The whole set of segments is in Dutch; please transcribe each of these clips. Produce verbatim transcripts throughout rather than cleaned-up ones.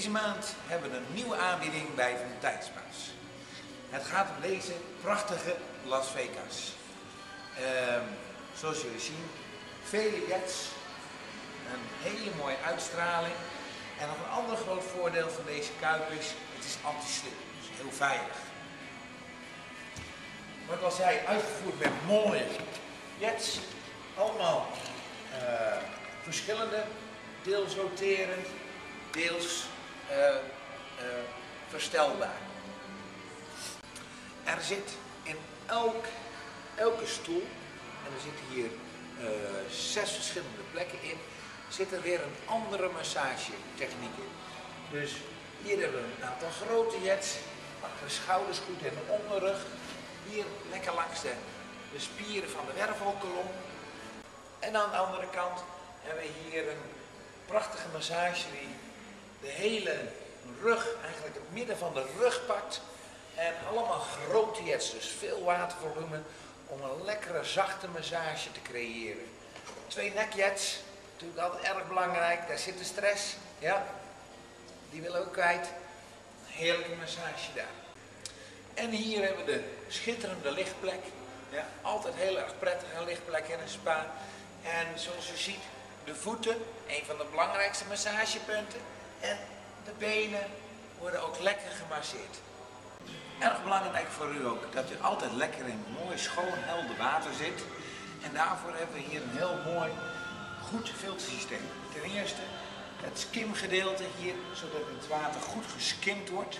Deze maand hebben we een nieuwe aanbieding bij Valentijnspaas. Het gaat om deze prachtige Las Vegas. Uh, zoals jullie zien, vele jets, een hele mooie uitstraling. En nog een ander groot voordeel van deze Kuip is, het is anti-slip, dus heel veilig. Wat ik al zei, uitgevoerd met mooie jets, allemaal uh, verschillende, deels roterend, deels uh, uh, verstelbaar. Er zit in elk, elke stoel, en er zitten hier uh, zes verschillende plekken in, zit er weer een andere massagetechniek in. Dus hier hebben we een aantal grote jets, de schouders goed en de onderrug. Hier lekker langs de, de spieren van de wervelkolom. En aan de andere kant hebben we hier een prachtige massage die de hele rug, eigenlijk het midden van de rug pakt. En allemaal grote jets, dus veel watervolume om een lekkere zachte massage te creëren. Twee nekjets, natuurlijk altijd erg belangrijk, daar zit de stress, ja, die willen we ook kwijt. Een heerlijke massage daar. En hier hebben we de schitterende lichtplek, ja, altijd heel erg prettig, een lichtplek in een spa. En zoals u ziet, de voeten, een van de belangrijkste massagepunten, en de benen worden ook lekker gemasseerd. Erg belangrijk voor u ook dat u altijd lekker in mooi schoon helder water zit. En daarvoor hebben we hier een heel mooi goed filtersysteem. Ten eerste het skimgedeelte hier, zodat het water goed geskimd wordt.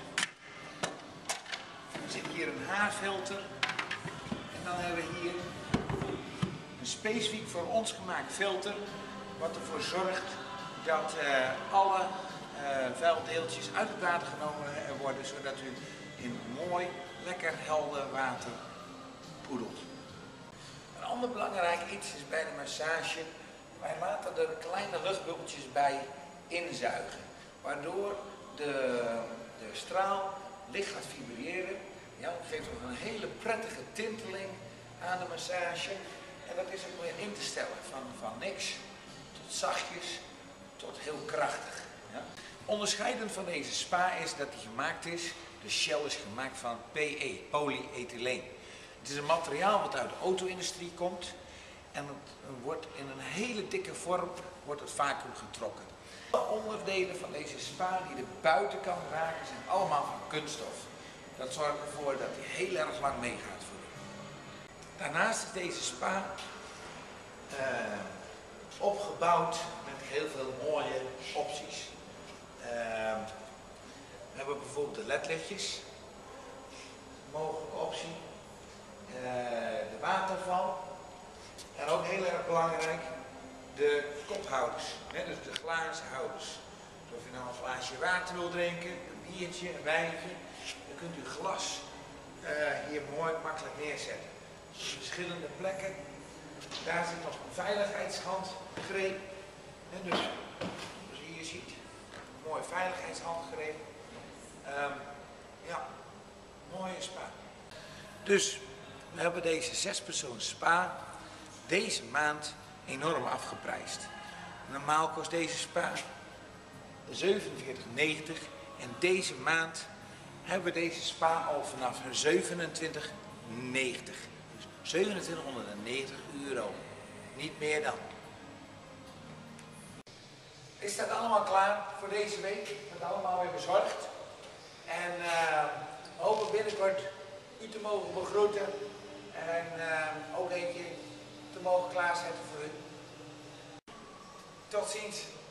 Er zit hier een haarfilter. En dan hebben we hier een specifiek voor ons gemaakt filter, wat ervoor zorgt dat uh, alle uh, vuildeeltjes uit het water genomen worden, zodat u in mooi, lekker helder water poedelt. Een ander belangrijk iets is bij de massage, wij laten er kleine luchtbubbeltjes bij inzuigen, waardoor de, de straal licht gaat vibreren. Ja, dat geeft ook een hele prettige tinteling aan de massage. En dat is ook weer in te stellen, van, van niks tot zachtjes tot heel krachtig. Ja. Onderscheidend van deze spa is dat die gemaakt is, de shell is gemaakt van P E, polyethyleen. Het is een materiaal wat uit de auto-industrie komt en het wordt in een hele dikke vorm wordt het vacuüm getrokken. Alle onderdelen van deze spa die de buitenkant raken zijn allemaal van kunststof. Dat zorgt ervoor dat hij heel erg lang meegaat voor u. Daarnaast is deze spa uh, opgebouwd met heel veel mooie opties. Uh, we hebben bijvoorbeeld de ledlichtjes, mogelijke optie, uh, de waterval en ook heel erg belangrijk de kophouders, hè, dus de glazen houders. Dus of je nou een glaasje water wil drinken, een biertje, een wijntje, dan kunt u glas uh, hier mooi makkelijk neerzetten. Verschillende plekken. Daar zit nog een veiligheidshandgreep. En dus, zoals je hier ziet, een mooie veiligheidshandgreep. Um, ja, mooie spa. Dus we hebben deze zespersoons spa deze maand enorm afgeprijsd. Normaal kost deze spa zevenenveertig negentig en deze maand hebben we deze spa al vanaf zevenentwintig negentig. Dus zevenentwintighonderdnegentig euro. Niet meer dan. Is staat allemaal klaar voor deze week. Het wordt allemaal weer bezorgd. En uh, we hopen binnenkort u te mogen begroeten. En uh, ook eentje te mogen klaarzetten voor u. Tot ziens.